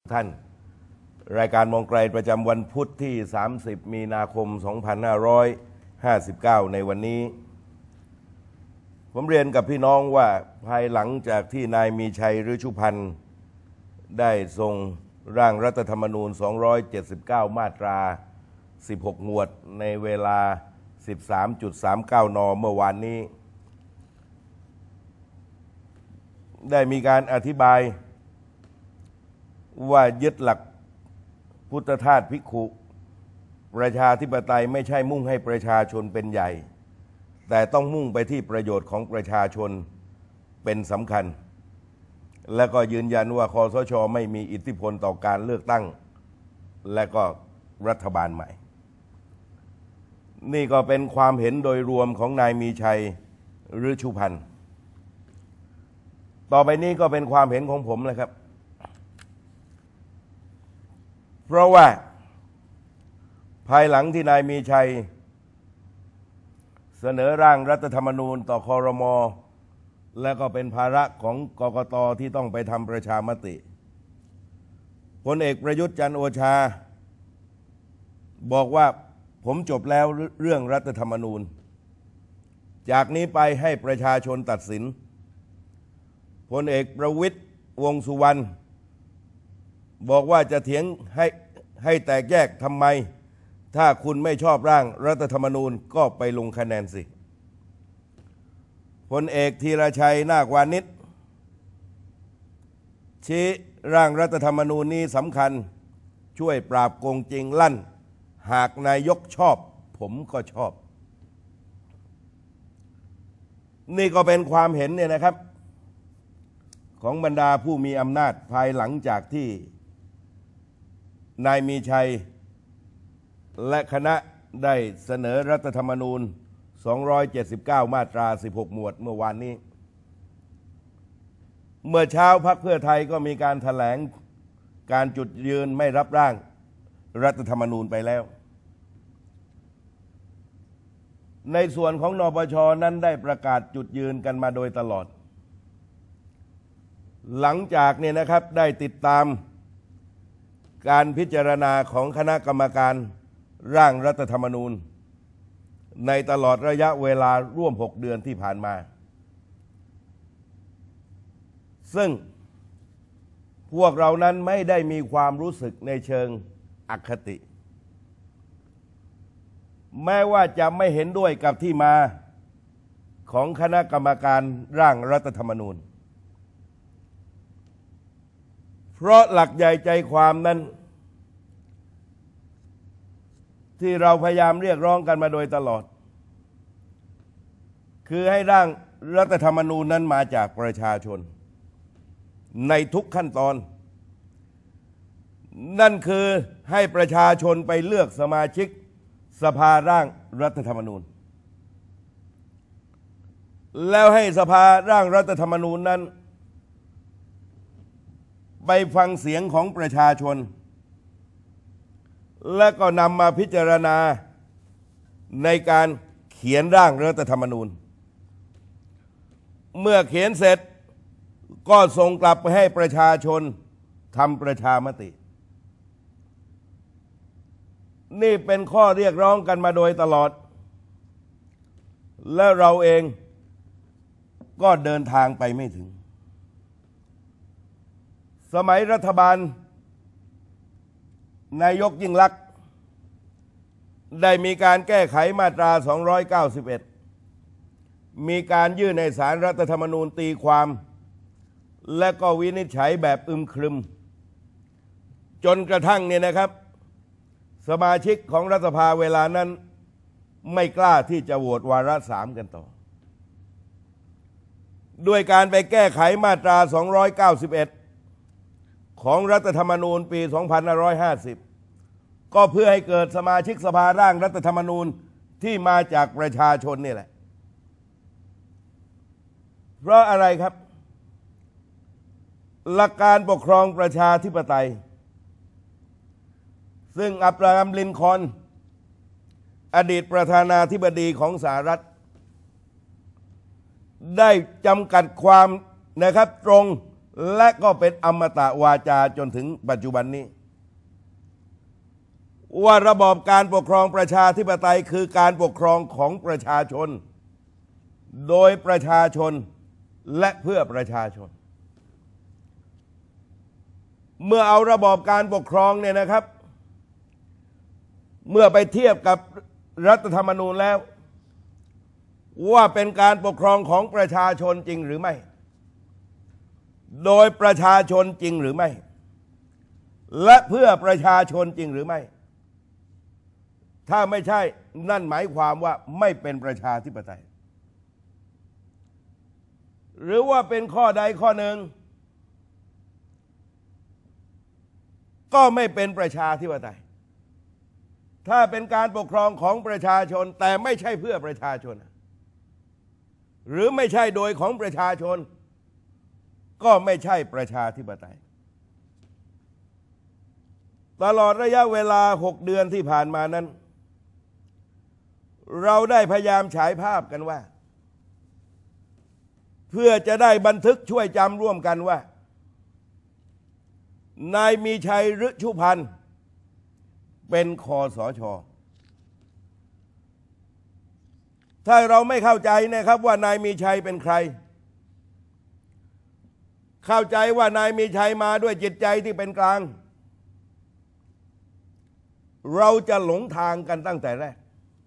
ท่านรายการมองไกลประจำวันพุธที่30มีนาคม2559ในวันนี้ผมเรียนกับพี่น้องว่าภายหลังจากที่นายมีชัยฤชุพันธ์ได้ทรงร่างรัฐธรรมนูญ279มาตรา16หมวดในเวลา 13.39 น.เมื่อวานนี้ได้มีการอธิบายว่ายึดหลักพุทธทาสภิกขุประชาธิปไตยไม่ใช่มุ่งให้ประชาชนเป็นใหญ่แต่ต้องมุ่งไปที่ประโยชน์ของประชาชนเป็นสำคัญและก็ยืนยันว่าคสช.ไม่มีอิทธิพลต่อการเลือกตั้งและก็รัฐบาลใหม่นี่ก็เป็นความเห็นโดยรวมของนายมีชัยฤชุพันธ์ต่อไปนี้ก็เป็นความเห็นของผมเลยครับเพราะว่าภายหลังที่นายมีชัยเสนอร่างรัฐธรรมนูญต่อครม.และก็เป็นภาระของกกต.ที่ต้องไปทำประชามติพลเอกประยุทธ์จันทร์โอชาบอกว่าผมจบแล้วเรื่องรัฐธรรมนูญจากนี้ไปให้ประชาชนตัดสินพลเอกประวิตรวงษ์สุวรรณบอกว่าจะเถียงให้แตกแยกทำไมถ้าคุณไม่ชอบร่างรัฐธรรมนูญก็ไปลงคะแนนสิพลเอกธีรชัยนาควานิชชี้ร่างรัฐธรรมนูญนี้สำคัญช่วยปราบโกงจริงลั่นหากนายกชอบผมก็ชอบนี่ก็เป็นความเห็นเนี่ยนะครับของบรรดาผู้มีอำนาจภายหลังจากที่นายมีชัยและคณะได้เสนอรัฐธรรมนูญ279มาตรา16หมวดเมื่อวานนี้เมื่อเช้าพรรคเพื่อไทยก็มีการแถลงการจุดยืนไม่รับร่างรัฐธรรมนูญไปแล้วในส่วนของนปช.นั้นได้ประกาศจุดยืนกันมาโดยตลอดหลังจากเนี่ยนะครับได้ติดตามการพิจารณาของคณะกรรมการร่างรัฐธรรมนูญในตลอดระยะเวลาร่วม6 เดือนที่ผ่านมาซึ่งพวกเรานั้นไม่ได้มีความรู้สึกในเชิงอคติแม้ว่าจะไม่เห็นด้วยกับที่มาของคณะกรรมการร่างรัฐธรรมนูญเพราะหลักใหญ่ใจความนั้นที่เราพยายามเรียกร้องกันมาโดยตลอดคือให้ร่างรัฐธรรมนูญนั้นมาจากประชาชนในทุกขั้นตอนนั่นคือให้ประชาชนไปเลือกสมาชิกสภาร่างรัฐธรรมนูญแล้วให้สภาร่างรัฐธรรมนูญนั้นไปฟังเสียงของประชาชนและก็นำมาพิจารณาในการเขียนร่างรัฐธรรมนูญเมื่อเขียนเสร็จก็ส่งกลับไปให้ประชาชนทำประชามตินี่เป็นข้อเรียกร้องกันมาโดยตลอดและเราเองก็เดินทางไปไม่ถึงสมัยรัฐบาลนายกยิ่งลักษณ์ได้มีการแก้ไขมาตรา291มีการยื่นในศาลรัฐธรรมนูญตีความและก็วินิจฉัยแบบอึมครึมจนกระทั่งเนี่ยนะครับสมาชิกของรัฐสภาเวลานั้นไม่กล้าที่จะโหวตวาระ3กันต่อด้วยการไปแก้ไขมาตรา291ของรัฐธรรมนูญปี2550ก็เพื่อให้เกิดสมาชิกสภาร่างรัฐธรรมนูญที่มาจากประชาชนนี่แหละเพราะอะไรครับหลักการปกครองประชาธิปไตยซึ่งอับราฮัม ลินคอล์นอดีตประธานาธิบดีของสหรัฐได้จำกัดความนะครับตรงและก็เป็นอมตะวาจาจนถึงปัจจุบันนี้ว่าระบอบการปกครองประชาธิปไตยคือการปกครองของประชาชนโดยประชาชนและเพื่อประชาชนเมื่อเอาระบอบการปกครองเนี่ยนะครับเมื่อไปเทียบกับรัฐธรรมนูญแล้วว่าเป็นการปกครองของประชาชนจริงหรือไม่โดยประชาชนจริงหรือไม่และเพื่อประชาชนจริงหรือไม่ถ้าไม่ใช่นั่นหมายความว่าไม่เป็นประชาธิปไตยหรือว่าเป็นข้อใดข้อหนึ่งก็ไม่เป็นประชาธิปไตยถ้าเป็นการปกครองของประชาชนแต่ไม่ใช่เพื่อประชาชนหรือไม่ใช่โดยของประชาชนก็ไม่ใช่ประชาธิปไตยตลอดระยะเวลา6 เดือนที่ผ่านมานั้นเราได้พยายามฉายภาพกันว่าเพื่อจะได้บันทึกช่วยจำร่วมกันว่านายมีชัยฤชุพันธ์เป็นคสช.ถ้าเราไม่เข้าใจนะครับว่านายมีชัยเป็นใครเข้าใจว่านายมีชัยมาด้วยจิตใจที่เป็นกลางเราจะหลงทางกันตั้งแต่แรก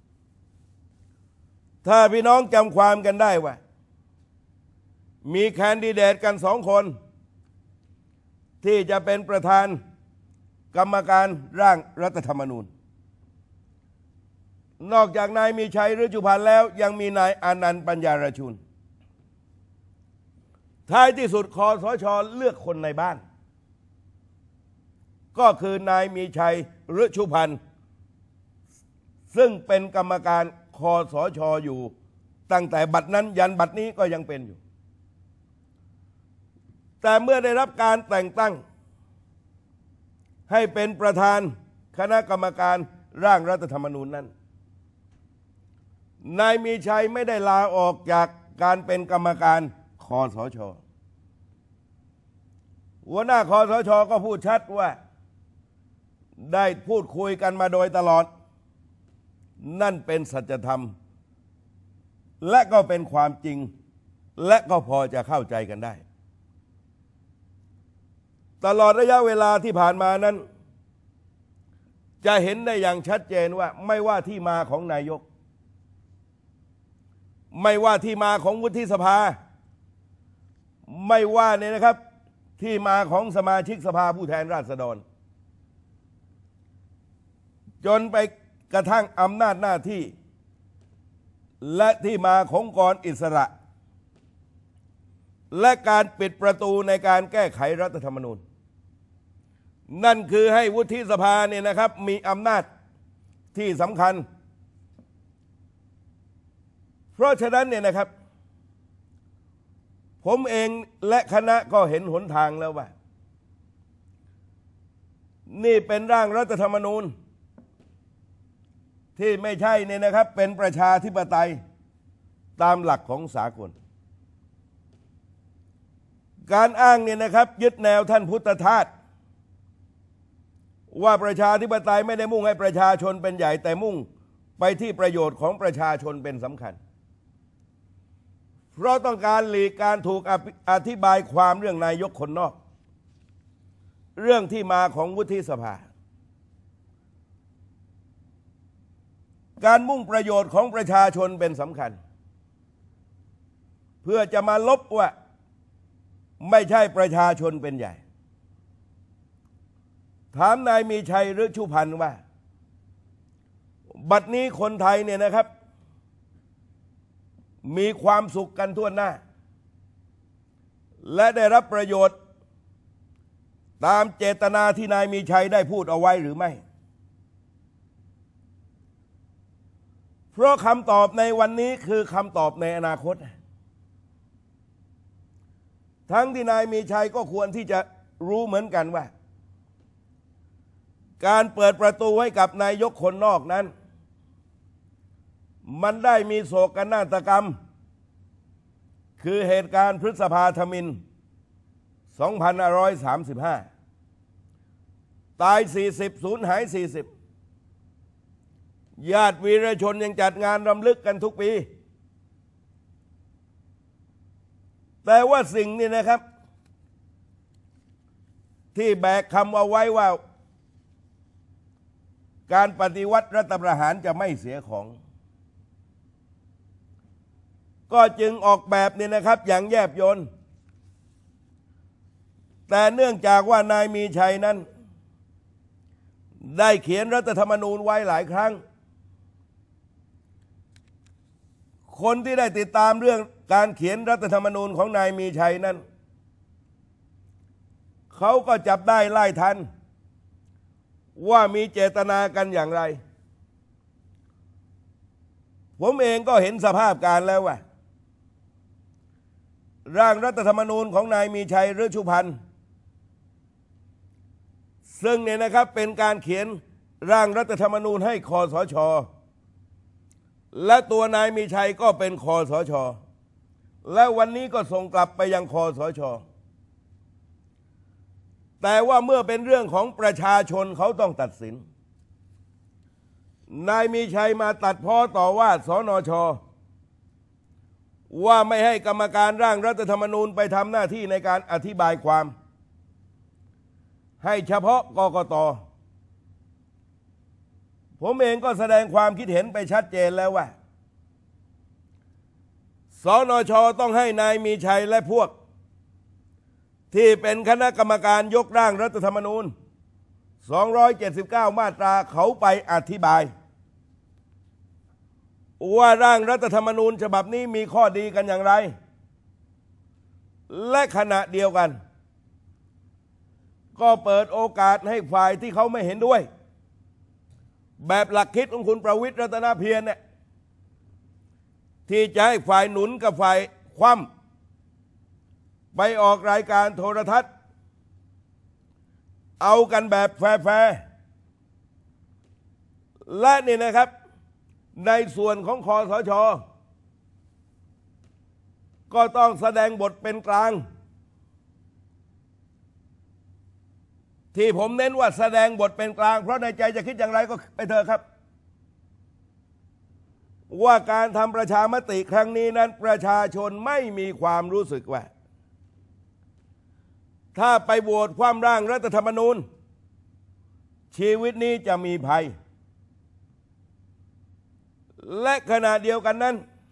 ถ้าพี่น้องจำความกันได้ว่ามีแคนดิเดตกัน2 คนที่จะเป็นประธานกรรมการร่างรัฐธรรมนูญนอกจากนายมีชัยฤชุพันธ์แล้วยังมีนายอานันต์ปัญญารชุนท้ายที่สุดคสช.เลือกคนในบ้านก็คือนายมีชัยฤชุพันธ์ซึ่งเป็นกรรมการคสช.อยู่ตั้งแต่บัดนั้นยันบัดนี้ก็ยังเป็นอยู่แต่เมื่อได้รับการแต่งตั้งให้เป็นประธานคณะกรรมการร่างรัฐธรรมนูญนั้นนายมีชัยไม่ได้ลาออกจากการเป็นกรรมการคสช.หัวหน้าคสช.ก็พูดชัดว่าได้พูดคุยกันมาโดยตลอดนั่นเป็นสัจธรรมและก็เป็นความจริงและก็พอจะเข้าใจกันได้ตลอดระยะเวลาที่ผ่านมานั้นจะเห็นได้อย่างชัดเจนว่าไม่ว่าที่มาของนายกไม่ว่าที่มาของวุฒิสภาไม่ว่าเนี่ยนะครับที่มาของสมาชิกสภาผู้แทนราษฎรจนไปกระทั่งอำนาจหน้าที่และที่มาขององค์กรอิสระและการปิดประตูในการแก้ไขรัฐธรรมนูญนั่นคือให้วุฒิสภาเนี่ยนะครับมีอำนาจที่สำคัญเพราะฉะนั้นเนี่ยนะครับผมเองและคณะก็เห็นหนทางแล้วว่านี่เป็นร่างรัฐธรรมนูญที่ไม่ใช่เนี่ยนะครับเป็นประชาธิปไตยตามหลักของสากลการอ้างเนี่ยนะครับยึดแนวท่านพุทธทาสว่าประชาธิปไตยไม่ได้มุ่งให้ประชาชนเป็นใหญ่แต่มุ่งไปที่ประโยชน์ของประชาชนเป็นสำคัญเพราะต้องการหลีกการถูกอธิบายความเรื่องนายกคนนอกเรื่องที่มาของวุฒิสภาการมุ่งประโยชน์ของประชาชนเป็นสำคัญเพื่อจะมาลบว่าไม่ใช่ประชาชนเป็นใหญ่ถามนายมีชัยฤชุพันธ์ว่าบัดนี้คนไทยเนี่ยนะครับมีความสุขกันทั่วหน้าและได้รับประโยชน์ตามเจตนาที่นายมีชัยได้พูดเอาไว้หรือไม่เพราะคำตอบในวันนี้คือคำตอบในอนาคตทั้งที่นายมีชัยก็ควรที่จะรู้เหมือนกันว่าการเปิดประตูให้กับนายกคนนอกนั้นมันได้มีโศกนาฏกรรมคือเหตุการณ์พฤษภาธมิฬ 2535 ตาย 40 สูญหาย 40 ญาติวีรชนยังจัดงานรำลึกกันทุกปี แต่ว่าสิ่งนี้นะครับที่แบกคำเอาไว้ว่าการปฏิวัติรัฐประหารจะไม่เสียของก็จึงออกแบบนี่นะครับอย่างแยบยลแต่เนื่องจากว่านายมีชัยนั้นได้เขียนรัฐธรรมนูญไว้หลายครั้งคนที่ได้ติดตามเรื่องการเขียนรัฐธรรมนูญของนายมีชัยนั้นเขาก็จับได้ไล่ทันว่ามีเจตนากันอย่างไรผมเองก็เห็นสภาพการแล้วว่าร่างรัฐธรรมนูญของนายมีชัยฤชุพันธ์ซึ่งเนี่ยนะครับเป็นการเขียนร่างรัฐธรรมนูญให้คสช.และตัวนายมีชัยก็เป็นคสช.และวันนี้ก็ส่งกลับไปยังคสช.แต่ว่าเมื่อเป็นเรื่องของประชาชนเขาต้องตัดสินนายมีชัยมาตัดพ้อต่อว่าสนช.ว่าไม่ให้กรรมการร่างรัฐธรรมนูญไปทำหน้าที่ในการอธิบายความให้เฉพาะกกต.ผมเองก็แสดงความคิดเห็นไปชัดเจนแล้วว่าสนช.ต้องให้นายมีชัยและพวกที่เป็นคณะกรรมการยกร่างรัฐธรรมนูญ279มาตราเขาไปอธิบายว่าร่างรัฐธรรมนูญฉบับนี้มีข้อดีกันอย่างไรและขณะเดียวกันก็เปิดโอกาสให้ฝ่ายที่เขาไม่เห็นด้วยแบบหลักคิดของคุณประวิตรรัตนเพียรเนี่ยที่จะให้ฝ่ายหนุนกับฝ่ายคว่ำไปออกรายการโทรทัศน์เอากันแบบแฟร์และนี่นะครับในส่วนของคสช.ก็ต้องแสดงบทเป็นกลางที่ผมเน้นว่าแสดงบทเป็นกลางเพราะในใจจะคิดอย่างไรก็ไปเถอะครับว่าการทำประชามติครั้งนี้นั้นประชาชนไม่มีความรู้สึกว่าถ้าไปโหวตคว่ำร่างรัฐธรรมนูญชีวิตนี้จะมีภัยและขณะเดียวกันนั้น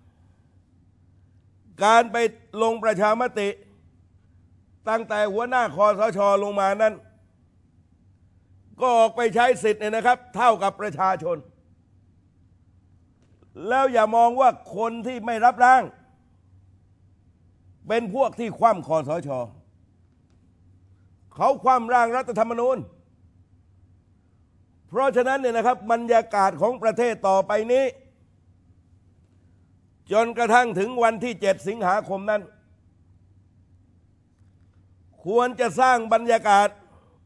การไปลงประชามติตั้งแต่หัวหน้าคสช.ลงมานั้นก็ออกไปใช้สิทธิ์เนี่ยนะครับเท่ากับประชาชนแล้วอย่ามองว่าคนที่ไม่รับร่างเป็นพวกที่คว่ำคสช.เขาคว่ำร่างรัฐธรรมนูญเพราะฉะนั้นเนี่ยนะครับบรรยากาศของประเทศต่อไปนี้จนกระทั่งถึงวันที่7 สิงหาคมนั้นควรจะสร้างบรรยากาศ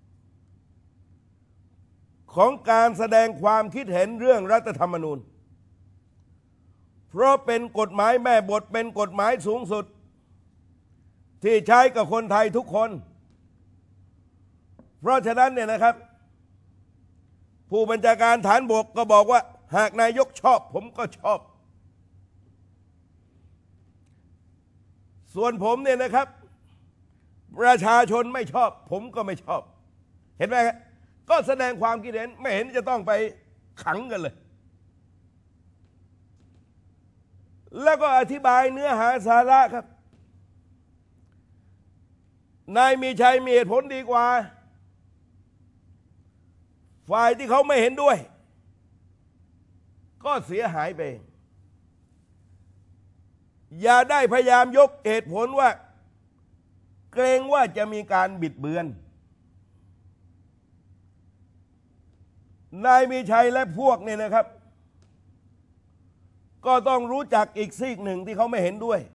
ของการแสดงความคิดเห็นเรื่องรัฐธรรมนูญเพราะเป็นกฎหมายแม่บทเป็นกฎหมายสูงสุดที่ใช้กับคนไทยทุกคนเพราะฉะนั้นเนี่ยนะครับผู้บัญชาการฐานบกก็บอกว่าหากนายกชอบผมก็ชอบส่วนผมเนี่ยนะครับประชาชนไม่ชอบผมก็ไม่ชอบเห็นไหมครับก็แสดงความคิดเห็นไม่เห็นจะต้องไปขังกันเลยแล้วก็อธิบายเนื้อหาสาระครับนายมีชัยมีเหตุผลดีกว่าฝ่ายที่เขาไม่เห็นด้วยก็เสียหายไปอย่าได้พยายามยกเหตุผลว่าเกรงว่าจะมีการบิดเบือนนายมีชัยและพวกเนี่ยนะครับก็ต้องรู้จักอีกซีกหนึ่งที่เขาไม่เห็นด้วย